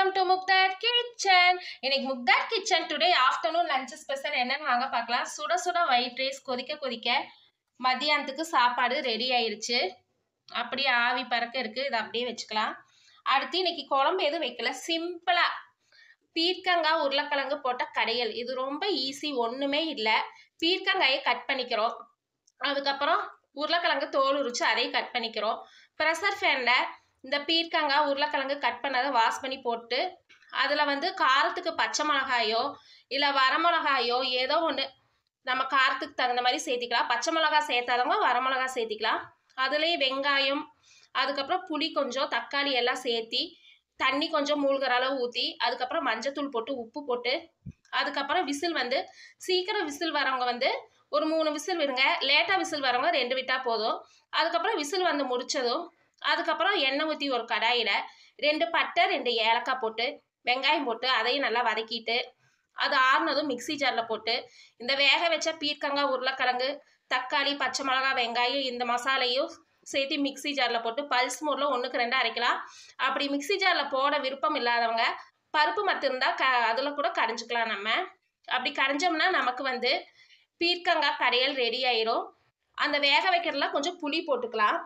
Welcome to Mukdad Kitchen. இன்னைக்கு Mukdad Kitchen today afternoon lunch special என்னன்னு வாங்க பார்க்கலாம். சுட சுட white rice கொதிக்க மதியானத்துக்கு சாப்பாடு ரெடி ஆயிருச்சு. அப்படியே ஆவி பறக்க இருக்கு. இத அப்படியே வெச்சுக்கலாம். அடுத்து இன்னைக்கு குழம்பு எதுவும் வைக்கல. சிம்பிளா பீர்க்கங்காய் உருளைக்கிழங்கு போட்ட கடையல். இது ரொம்ப ஈஸி, ஒண்ணுமே இல்ல. பீர்க்கங்காயை கட் பண்ணிக்கிறோம். அதுக்கப்புறம் உருளைக்கிழங்கு தோல் உரிச்சு அதையும் கட் பண்ணிக்கிறோம். ப்ரெஷர் ஃபேன்ல இந்த பீர்க்கங்காய் உருளைக்கிழங்கு கட் பண்ணதை வாஷ் பண்ணி போட்டு அதில் காரத்துக்கு பச்சை மிளகாயோ இல்லை வரமிளகாயோ ஏதோ ஒன்று நம்ம காரத்துக்கு தகுந்த மாதிரி சேர்த்திக்கலாம். பச்சை மிளகாய் சேர்த்தாதவங்க வரமிளகாய் சேர்த்திக்கலாம். அதுலேயே வெங்காயம், அதுக்கப்புறம் புளி கொஞ்சம், தக்காளி எல்லாம் சேர்த்தி தண்ணி கொஞ்சம் மூழ்கிற அளவு ஊற்றி அதுக்கப்புறம் மஞ்சத்தூள் போட்டு உப்பு போட்டு அதுக்கப்புறம் விசில் சீக்கிரம் விசில் வரவங்க ஒரு 3 விசில் விடுங்க. லேட்டாக விசில் வரவங்க 2 விட்டால் போதும். அதுக்கப்புறம் விசில் முடிச்சதும் அதுக்கப்புறம் எண்ணெய் ஊற்றி ஒரு கடாயில் 2 பட்டை 2 ஏலக்காய் போட்டு வெங்காயம் போட்டு அதையும் நல்லா வதக்கிட்டு அது ஆறுனதும் மிக்சி ஜாரில் போட்டு இந்த வேக வச்ச பீர்க்கங்காய் உருளைக்கிழங்கு தக்காளி பச்சை மிளகாய் வெங்காயம் இந்த மசாலையும் சேர்த்து மிக்சி ஜாரில் போட்டு பல்ஸ் மோடில் 1க்கு 2 அரைக்கலாம். அப்படி மிக்சி ஜாரில் போட விருப்பம் இல்லாதவங்க பருப்பு மத்து இருந்தால் அதில் கூட கரைஞ்சிக்கலாம். நம்ம அப்படி கரைஞ்சோம்னா நமக்கு பீர்க்கங்காய் கடையல் ரெடி ஆயிரும். அந்த வேக வைக்கிறதுல கொஞ்சம் புளி போட்டுக்கலாம்.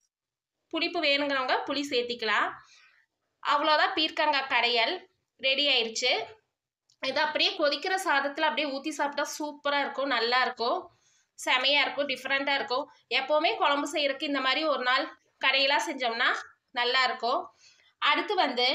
புளிப்பு வேணுங்கிறவங்க புளி சேர்த்திக்கலாம். அவ்வளோதான், பீர்க்கங்காய் கடையல் ரெடி ஆயிடுச்சு. இது அப்படியே கொதிக்கிற சாதத்தில் அப்படியே ஊற்றி சாப்பிட்டா சூப்பராக இருக்கும், நல்லா இருக்கும், செமையாக இருக்கும், டிஃப்ரெண்ட்டாக இருக்கும். எப்போவுமே குழம்பு செய்யறதுக்கு இந்த மாதிரி ஒரு நாள் கடையெல்லாம் செஞ்சோம்னா நல்லா இருக்கும். அடுத்து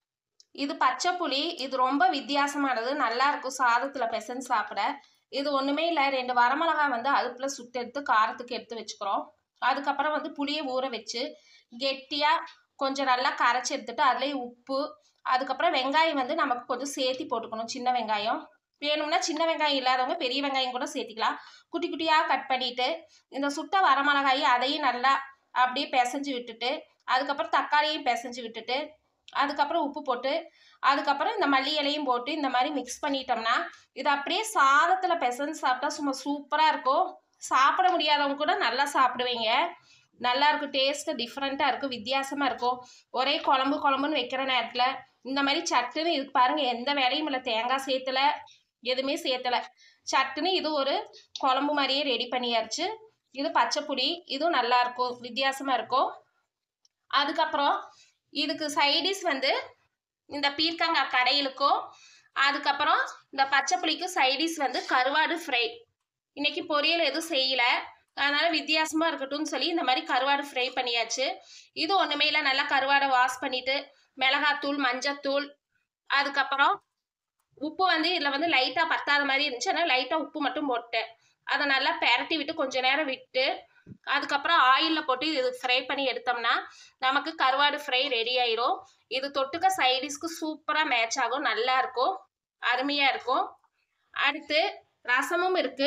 இது பச்சை புளி. இது ரொம்ப வித்தியாசமானது, நல்லா இருக்கும் சாதத்தில் பெசஞ்சு சாப்பிட. இது ஒன்றுமே இல்லை, 2 வரமிளகாய் அடுப்பில் சுட்டு எடுத்து காரத்துக்கு எடுத்து வச்சுக்கிறோம். அதுக்கப்புறம் புளியை ஊற வச்சு கெட்டியாக கொஞ்சம் நல்லா கரைச்சி எடுத்துட்டு அதுலேயே உப்பு அதுக்கப்புறம் வெங்காயம் நமக்கு கொஞ்சம் சேர்த்தி போட்டுக்கணும். சின்ன வெங்காயம் வேணும்னா சின்ன வெங்காயம் இல்லாதவங்க பெரிய வெங்காயம் கூட சேர்த்திக்கலாம். குட்டி குட்டியாக கட் பண்ணிவிட்டு இந்த சுட்ட வரமிளகாயை அதையும் நல்லா அப்படியே பிசைஞ்சு விட்டுட்டு அதுக்கப்புறம் தக்காளியையும் பிசைஞ்சு விட்டுட்டு அதுக்கப்புறம் உப்பு போட்டு அதுக்கப்புறம் இந்த மல்லி இலையும் போட்டு இந்த மாதிரி மிக்ஸ் பண்ணிட்டோம்னா இது அப்படியே சாதத்தில் பிசைஞ்சு சாப்பிட்டா சும்மா சூப்பராக இருக்கும். சாப்பிட முடியாதவங்க கூட நல்லா சாப்பிடுவீங்க. நல்லா இருக்கும், டேஸ்ட்டு டிஃப்ரெண்ட்டாக இருக்கும், வித்தியாசமாக இருக்கும். ஒரே குழம்புன்னு வைக்கிற நேரத்தில் இந்த மாதிரி சட்டுன்னு இது பாருங்கள், எந்த வேலையும் இல்லை, தேங்காய் சேர்த்தலை, எதுவுமே சேர்த்தலை, சட்டுன்னு இது ஒரு குழம்பு மாதிரியே ரெடி பண்ணியாச்சு. இது பச்சை புளி, இதுவும் நல்லாயிருக்கும், வித்தியாசமாக இருக்கும். அதுக்கப்புறம் இதுக்கு சைடிஷ் இந்த பீர்க்கங்காய் கடையிலுக்கும் அதுக்கப்புறம் இந்த பச்சை புளிக்கு சைடிஷ் கருவாடு ஃப்ரை. இன்னைக்கு பொரியல் எதுவும் செய்யலை, அதனால் வித்தியாசமாக இருக்கட்டும்னு சொல்லி இந்த மாதிரி கருவாடு ஃப்ரை பண்ணியாச்சு. இது ஒன்றுமே இல்லை, நல்லா கருவாடை வாஷ் பண்ணிவிட்டு மிளகாத்தூள் மஞ்சத்தூள் அதுக்கப்புறம் உப்பு இதில் லைட்டாக பத்தாத மாதிரி இருந்துச்சு, அதனால் லைட்டாக உப்பு மட்டும் போட்டேன். அதை நல்லா பெரட்டி விட்டு கொஞ்சம் நேரம் விட்டு அதுக்கப்புறம் ஆயிலில் போட்டு இது ஃப்ரை பண்ணி எடுத்தோம்னா நமக்கு கருவாடு ஃப்ரை ரெடி ஆயிரும். இது தொட்டுக்க சைடிஷ்க்கு சூப்பராக மேட்ச் ஆகும், நல்லா இருக்கும், அருமையாக இருக்கும். அடுத்து ரசமும் இருக்குது.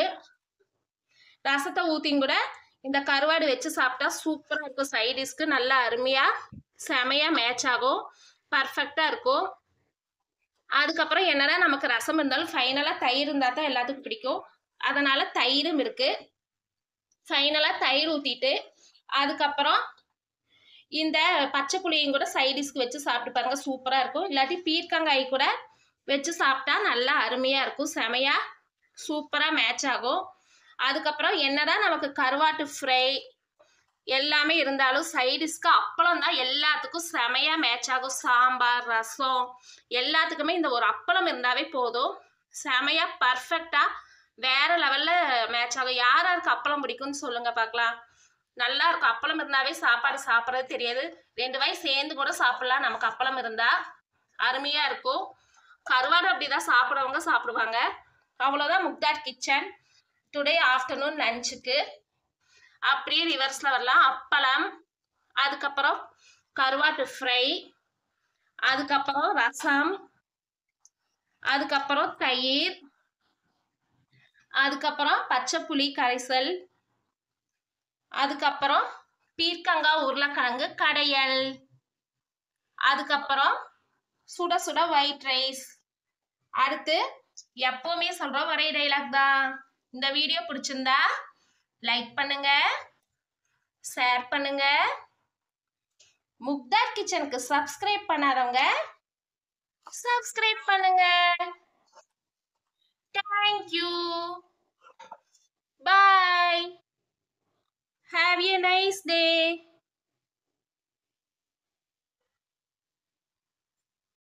ரசத்தை ஊற்றியும் கூட இந்த கருவாடு வச்சு சாப்பிட்டா சூப்பராக இருக்கும். சைடிஷ்க்கு நல்லா அருமையாக செமையாக மேட்ச் ஆகும், பர்ஃபெக்டாக இருக்கும். அதுக்கப்புறம் என்னன்னா நமக்கு ரசம் இருந்தாலும் ஃபைனலாக தயிர் இருந்தால் தான் எல்லாத்துக்கும் பிடிக்கும், அதனால் தயிரும் இருக்குது. ஃபைனலாக தயிர் ஊற்றிட்டு அதுக்கப்புறம் இந்த பச்சை புளியும் கூட சைடிஷ்க்கு வச்சு சாப்பிட்டு பாருங்கள், சூப்பராக இருக்கும். இல்லாட்டி பீர்க்கங்காய் கூட வச்சு சாப்பிட்டா நல்லா அருமையாக இருக்கும், செமையாக சூப்பராக மேட்ச் ஆகும். அதுக்கப்புறம் என்னதான் நமக்கு கருவாட்டு ஃப்ரை எல்லாமே இருந்தாலும் சைடிஷ்க்கு அப்பளம் தான் எல்லாத்துக்கும் செமையாக மேட்ச் ஆகும். சாம்பார் ரசம் எல்லாத்துக்குமே இந்த ஒரு அப்பளம் இருந்தாவே போதும், செமையாக பர்ஃபெக்டாக வேறு லெவலில் மேட்ச் ஆகும். யாருக்கு அப்பளம் பிடிக்கும்னு சொல்லுங்கள் பார்க்கலாம். நல்லா இருக்கும், அப்பளம் இருந்தாவே சாப்பாடு சாப்பிட்றது தெரியாது. 2 வாய் சேர்ந்து கூட சாப்பிட்லாம் நமக்கு அப்பளம் இருந்தால், அருமையாக இருக்கும். கருவாடு அப்படி தான் சாப்பிட்றவங்க சாப்பிடுவாங்க. அவ்வளோதான் முக்தாட் கிச்சன் டுடே ஆஃப்டர்நூன் லஞ்சுக்கு. அப்படியே ரிவர்ஸில் வரலாம். அப்பளம், அதுக்கப்புறம் கருவாட்டு ஃப்ரை, அதுக்கப்புறம் ரசம், அதுக்கப்புறம் தயிர், அதுக்கப்புறம் பச்சை புளி கரைசல், அதுக்கப்புறம் பீர்க்கங்காய் உருளைக்கிழங்கு கடையல், அதுக்கப்புறம் சுட சுட ஒயிட் ரைஸ். அடுத்து எப்பவுமே சொல்கிறோம் ஒரே டைலாக் தான். இந்த வீடியோ பிடிச்சிருந்தா லைக் பண்ணுங்க, ஷேர் பண்ணுங்க. முக்தாட் கிச்சனுக்கு சப்ஸ்கிரைப் பண்ணாதவங்க சப்ஸ்கிரைப் பண்ணுங்க. Thank you. Bye. Have a nice day.